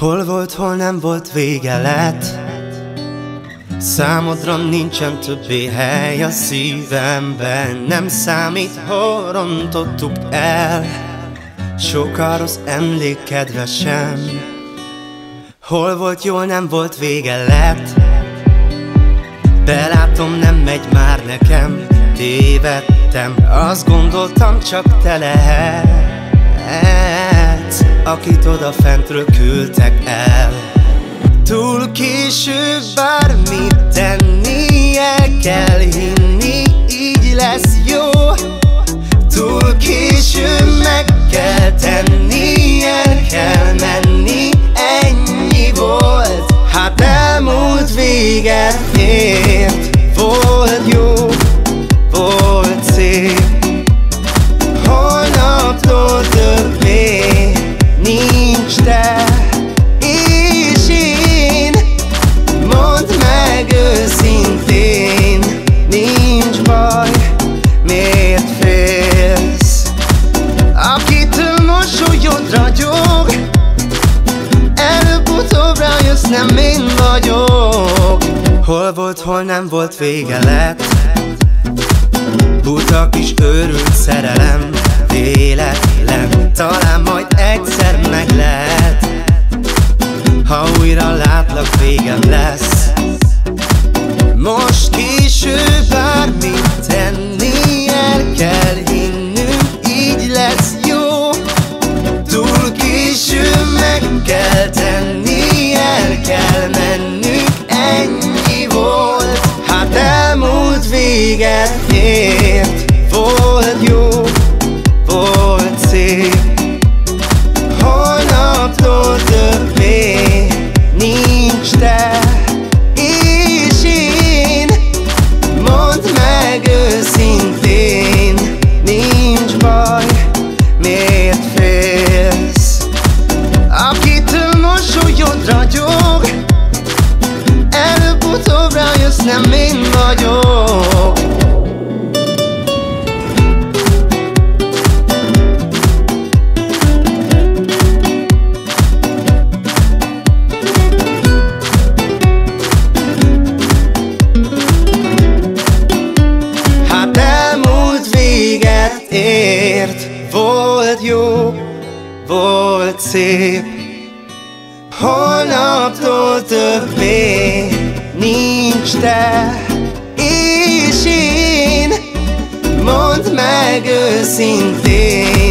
Hol volt, hol nem volt, vége lett. Számodra nincsen többé hely a szívemben. Nem számít, hol rontottuk el sokkal rossz emlék kedvesem. Hol volt, jól nem volt, vége lett. Belátom, nem megy már nekem. Tévedtem, azt gondoltam, csak te lehetsz, akit odafentről küldtek el. Túl késő, bármit tennie kell, hinni, így lesz jó. Túl késő, meg kell tenni, el kell menni, ennyi volt. Hát elmúlt, véget ért. Volt jó, volt szép, holnaptól többé nincs te és én. Mondd meg őszintén, nincs baj, miért félsz? Akitől mosolyod ragyog, előbb-utóbb rájössz, nem én vagyok. Hol volt, hol nem volt, vége lett. Buta kis őrült szerelem, véletlen, talán majd egyszer meg lehet. Ha újra látlak, végem lesz. Most késő, bármit tenni, el kell hinnünk, így lesz jó. Túl késő, meg kell tenni, el kell mennünk, ennyi volt. Hát elmúlt, véget ért. Volt jó, volt szép, holnaptól többé nincs te és én. Mondd meg őszintén, nincs baj, miért félsz? Akitől mosolyod ragyog, előbb-utóbb rájössz, nem én vagyok. Hát elmúlt, véget ért. Volt jó, volt szép, holnaptól többé nincs te és én. Mondd meg őszintén,